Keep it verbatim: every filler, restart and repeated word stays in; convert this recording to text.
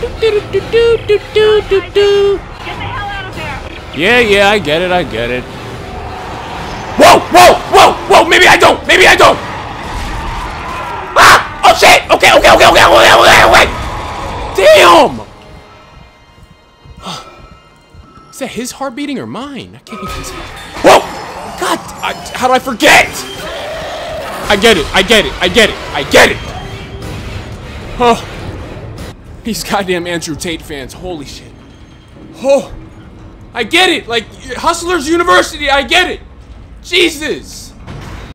Yeah, yeah, I get it, I get it. Whoa, whoa, whoa, whoa, maybe I don't, maybe I don't. Ah, oh shit, okay, okay, okay, okay, okay, okay, okay. Damn. Is that his heart beating or mine? I can't even see. Whoa, God, I, how do I forget? I get it, I get it, I get it, I get it. Oh, these goddamn Andrew Tate fans, holy shit. Oh, I get it, like, Hustlers University, I get it. Jesus.